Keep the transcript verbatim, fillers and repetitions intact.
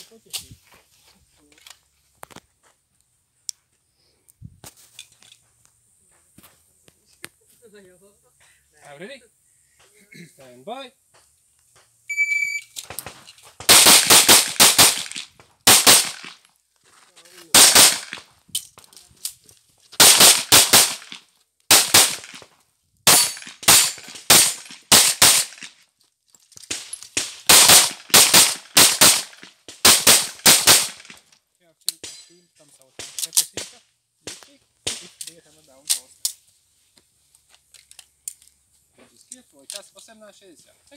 I'm ready? Stand by. Steam comes out from pepper if they have a down toaster. Just keep for just for seven and